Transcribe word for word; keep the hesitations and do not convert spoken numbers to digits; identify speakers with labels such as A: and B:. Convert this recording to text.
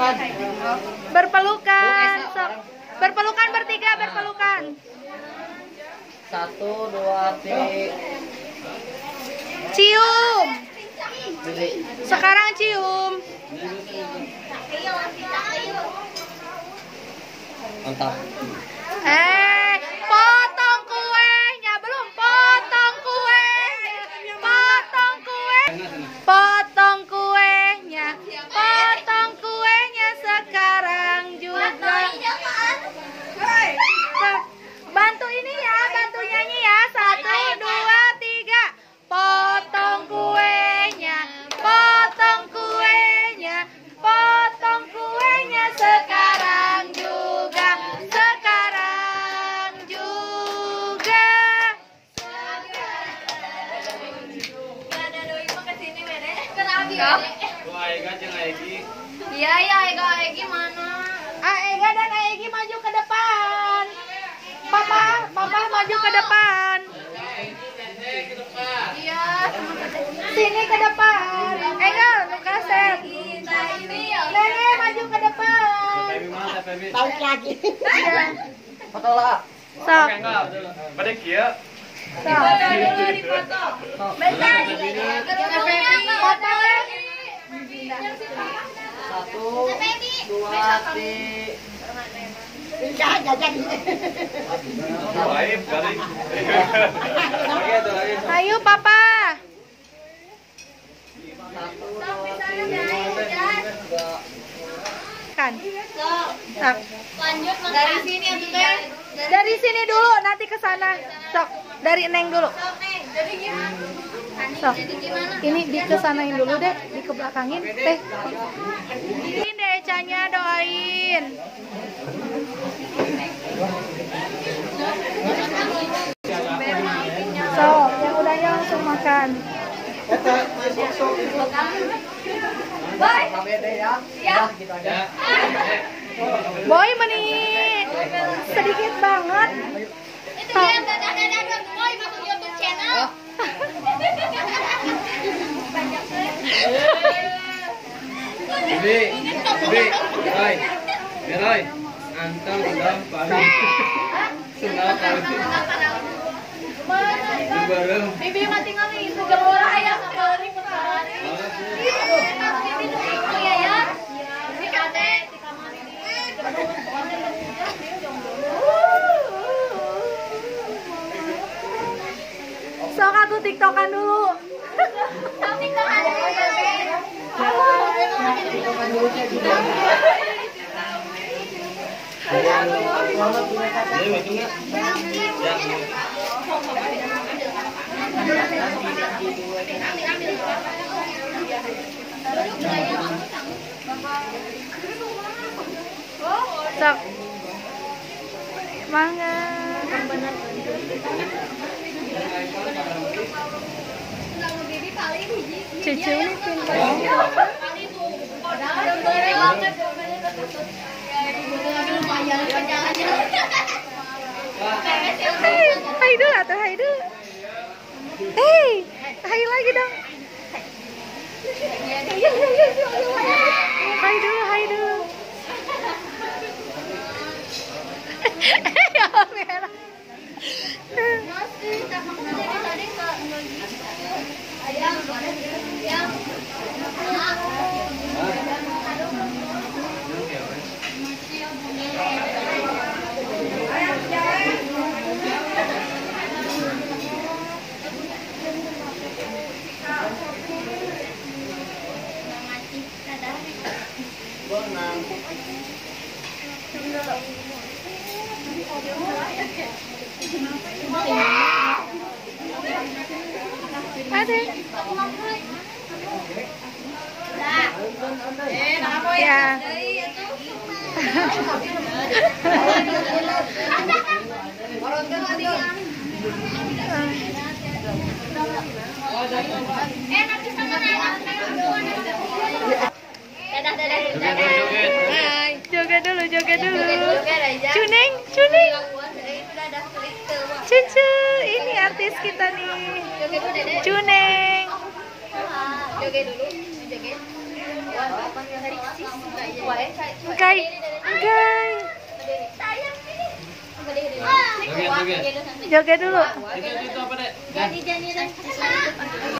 A: Berpelukan. Sok. Berpelukan bertiga, berpelukan.
B: Satu, dua, tiga.
A: Cium. Sekarang cium.
B: Mantap.
A: Eh, potong kuenya. Belum potong kuenya. Potong kue. Potong kuenya. Potong kuenya sekarang juga. Bantu ini ya, bantu nyanyi ya. Satu, dua, tiga. Potong kuenya. Potong kuenya. Potong kuenya sekarang juga. Sekarang juga.
C: Iya, iya, Ega, Egi mana?
A: Ah, Ega dan Egi maju ke depan. Papa, Papa maju ke depan.
C: Iya,
A: Sini ke depan. Ega, lu kaset. Nenek maju ke depan.
D: Balik lagi.
A: Iya.
B: Foto lah.
A: Sok.
E: Pada kia.
A: Sok.
C: bentar.
A: Foto ya.
B: Satu, dua, tiga.
D: Pindah jajan.
E: Baik, balik. Lagi ada lagi.
A: Ayo Papa.
B: Satu, dua, tiga.
A: Kan. Sok.
C: Lanjut makan. Dari sini ya, Teh.
A: Dari sini dulu, nanti ke sana. Sok. Dari Neng dulu.
C: Jadi gimana?
A: Sok.
C: Jadi gimana?
A: Ini dikesanain dulu deh, dikebelakangin. Teh. Ini deh Ecanya doain. So, yang udahnya langsung makan.
B: Sampai deh ya. Ya, gitu aja.
A: Boy meni sedikit banget.
C: Itu dia dadah-dadah boy masuk YouTube channel.
E: Bibi, Bibi, Roy, Roy, antar sudah paham. Sudah paham. Bareng.
C: Bibi mah tinggal itu gelora ayam kali putaran. Bibi tuh ya ya. Bibi kate di kamar ini.
A: Sok aku tiktokan dulu.
C: Tapi kan ada
A: Sok. Mangga. Cucu ini pintar. Hei, hai dulu atau hai dulu. Hei, hai lagi dong. Hai dulu, hai dulu. Ya merah. Ada. Ya.
C: Eh nanti sama nenek dadah dadah dadah.
A: Hai, joget dulu, joget dulu.
C: Joget aja.
A: Cuneng, cuneng.
C: Itu dadah itu.
A: Cucu, ini artis kita nih.
C: Joget dulu dedek.
A: Cuneng.
C: Joget dulu. Joget.
A: Enggak. Enggak.
E: Joget, joget.
A: Joget dulu.
E: Itu itu apa, Dek?
C: Jadi jadi